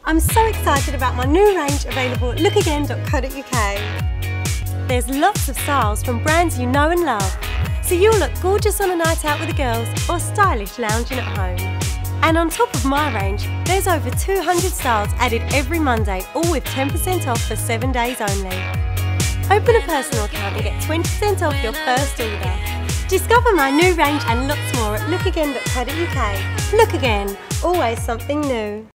I'm so excited about my new range available at lookagain.co.uk. There's lots of styles from brands you know and love, so you'll look gorgeous on a night out with the girls or stylish lounging at home. And on top of my range, there's over 200 styles added every Monday, all with 10% off for 7 days only. Open a personal account and get 20% off your first order. Discover my new range and lots more at lookagain.co.uk. Look Again, always something new.